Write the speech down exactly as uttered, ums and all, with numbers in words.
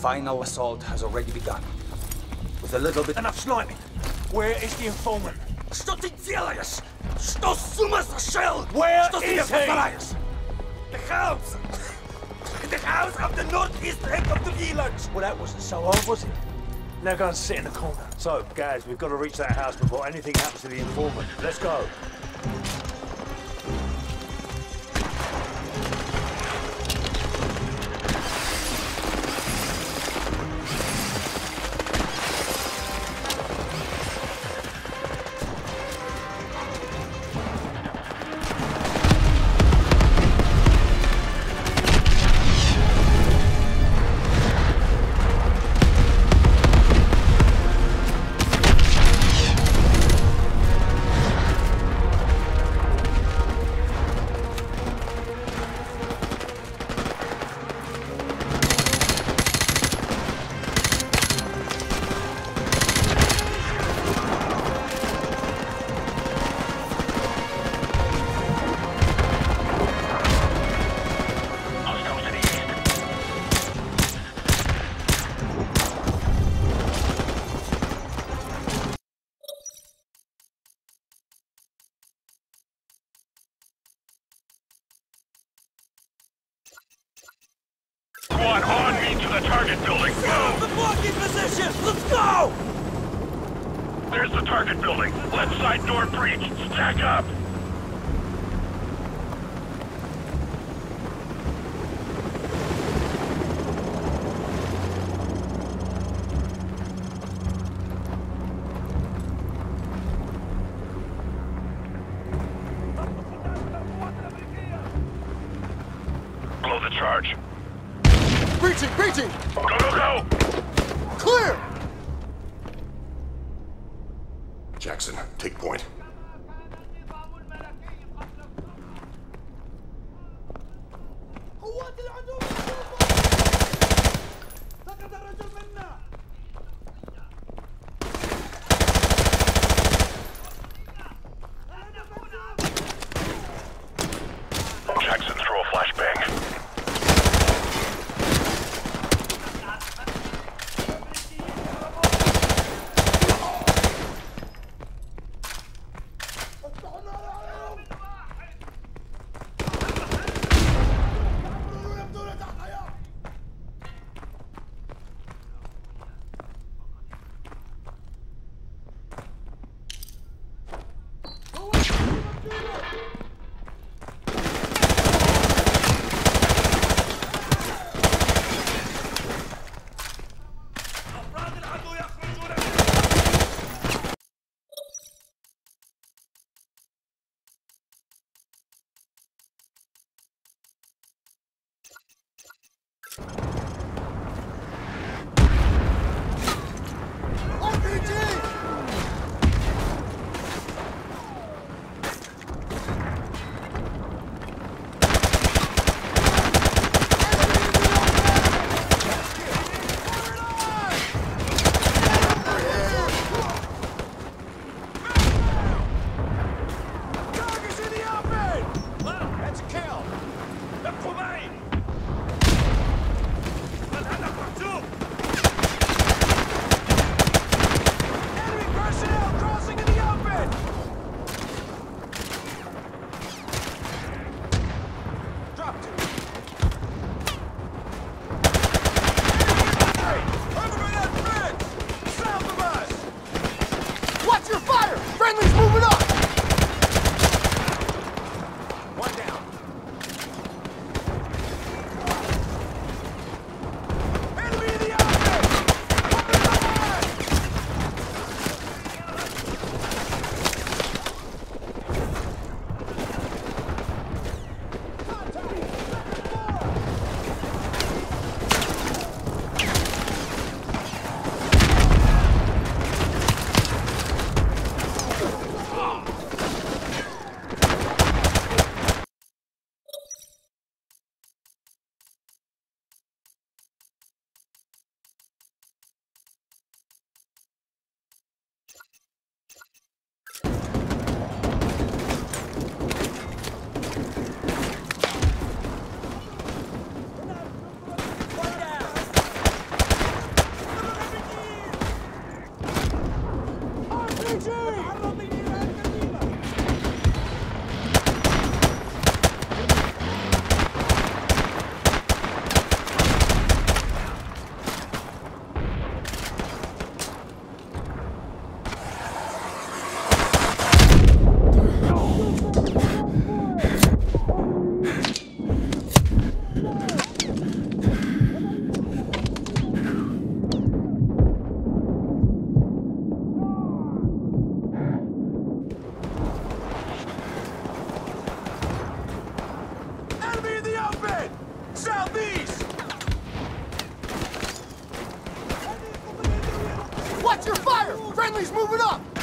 final assault has already begun. With a little bit... Enough sniping! Where is the informant? Что ты делаешь? Что с ума сошел? Where Что is he? The house! The house of the northeast end of the village! Well, that wasn't so hard, was it? Now go and sit in the corner. So, guys, we've got to reach that house before anything happens to the informant. Let's go. Squad on me to the target building. Go! The blocking position! Let's go! There's the target building. Left side door breach. Stack up. Blow the charge. Breaching! Breaching! Go, go, go! Clear! Jackson, take point. Jackson, throw a flashbang. He's moving up!